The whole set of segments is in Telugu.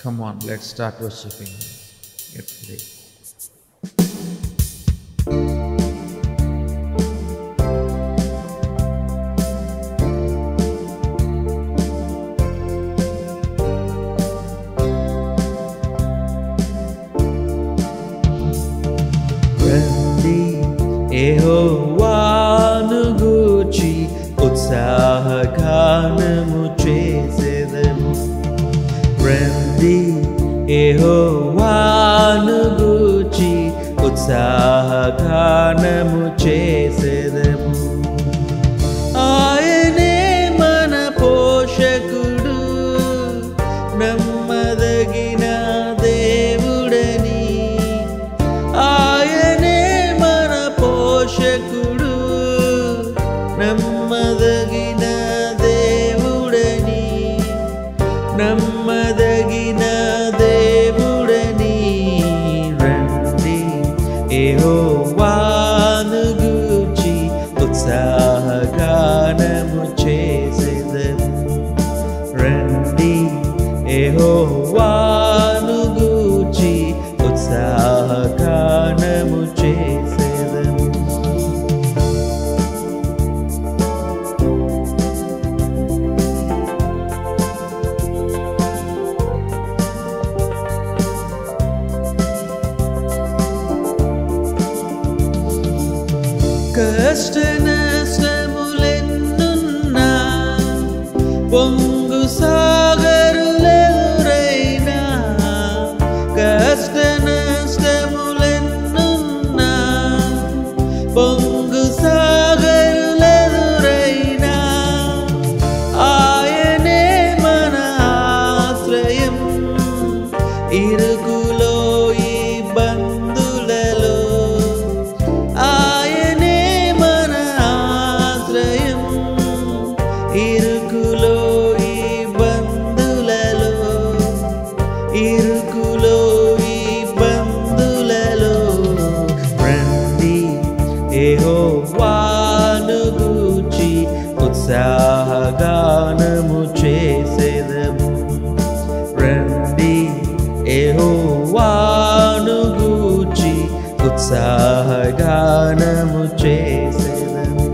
Come on, let's start worshiping. Get ready. Randi Yehovanu gurchi utsahaganamu chesedemu. Randi Yehovanu gurchi utsahaganamu chesedemu. Ayane mana poshakudu nammadagina devudani. Ayane mana poshakudu nammadagina devudani. Nammadagina devudani. Randi Yehovanu gurchi utsahaganamu chesedemu. Randi Yehovanu gurchi utsahaganamu chesedemu. కష్ట నష్టములెన్నున్నా పొంగు సాగరులెదురైనా. కష్ట నష్టములెన్నున్నా పొంగు సాగరులెదురైనా. ఆయనే మన ఆశ్రయం ఇరుకులో ఇబ్బందులలో. ఆయనే మన ఆశ్రయం ఇరుకులో ఇబ్బందులలో. ఇరుకులో ఇబ్బందులలో. రండి యెహోవాను గూర్చి ఉత్సాహగానము చేసేదము. రండి యెహోవాను గూర్చి ఉత్సాహగానము చేసేదము.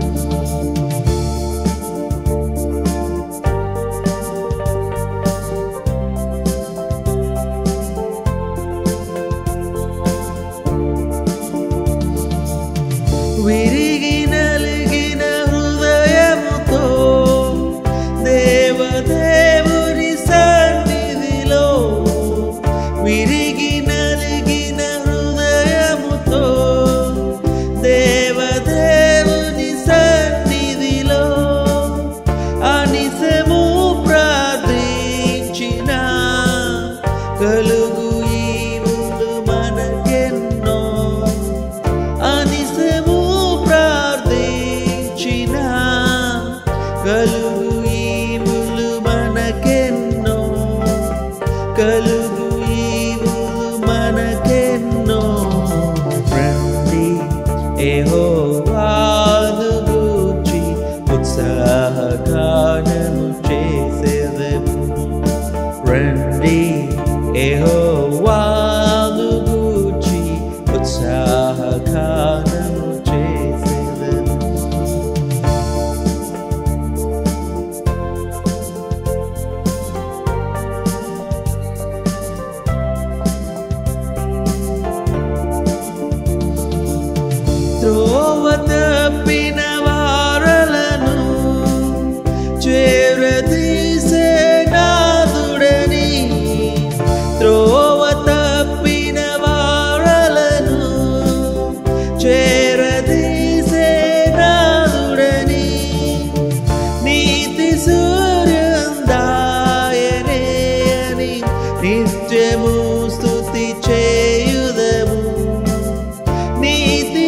విరిగి నలిగిన హృదయముతో దేవదేవుని సన్నిధిలో. విరిగి నలిగిన హృదయముతో దేవదేవుని సన్నిధిలో అనిసము ప్రార్థించిన కలుగు ఈవులు మనకెన్నో. అనిసము ప్రార్థించిన కలుగు ఈవులు మనకెన్నో. కలుగు ఈవులు మనకెన్నో. రండి యెహోవాను గూర్చి ఉత్సాహగానము చేసేదము. రండి యెహోవాను గూర్చి ఉత్సాహగానము చేసేదము. త్రోవ తప్పిన వారలను చేరదీసే నాథుడని. త్రోవ తప్పిన వారలను చేరదీసే నాథుడని. నీతి సూర్యుందాయనే అని నిత్యము స్తుతి చేయుదము. నీతి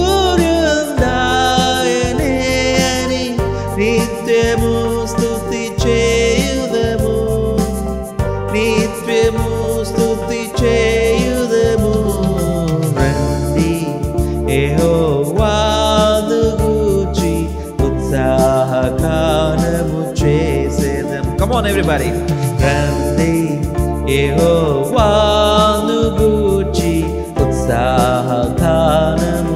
సూర్యుందాయనే అని నిత్యము స్తుతి చేయుదము. నిత్యము స్తుతి చేయుదము. రండి యెహోవాను గూర్చి ఉత్సాహగానము చేసేదము. Come on, everybody. Randi యెహోవాను గూర్చి ఉత్సాహగానము